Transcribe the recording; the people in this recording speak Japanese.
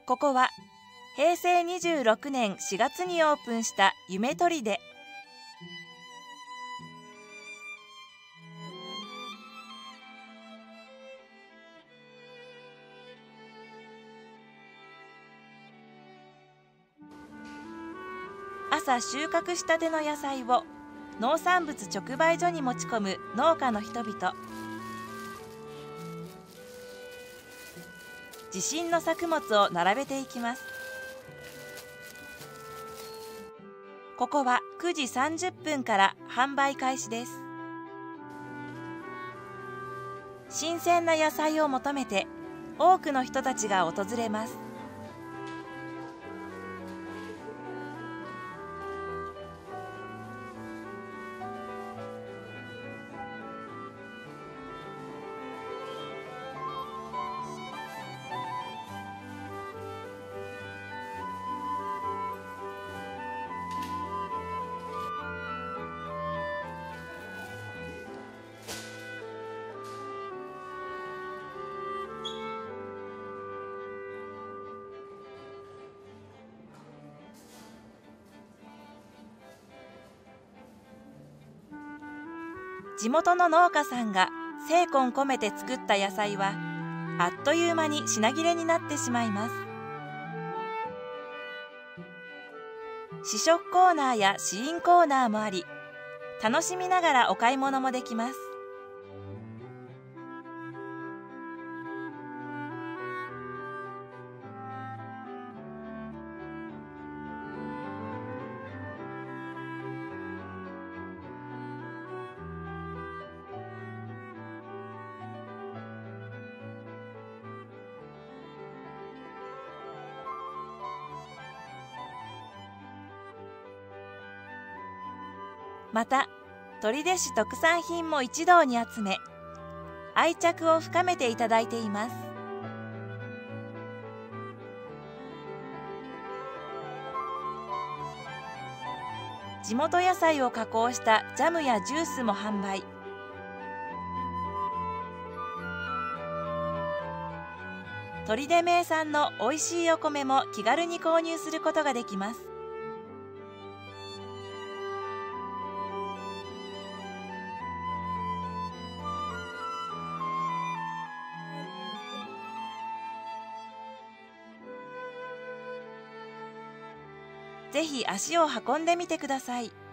ここは平成26年4月にオープンした夢とりで。朝収穫したての野菜を農産物直売所に持ち込む農家の人々。自信の作物を並べていきます。ここは9時30分から販売開始です。新鮮な野菜を求めて多くの人たちが訪れます。地元の農家さんが精魂込めて作った野菜はあっという間に品切れになってしまいます。試食コーナーや試飲コーナーもあり、楽しみながらお買い物もできます。また取手市特産品も一堂に集め、愛着を深めていただいています。地元野菜を加工したジャムやジュースも販売。取手名産のおいしいお米も気軽に購入することができます。ぜひ足を運んでみてください。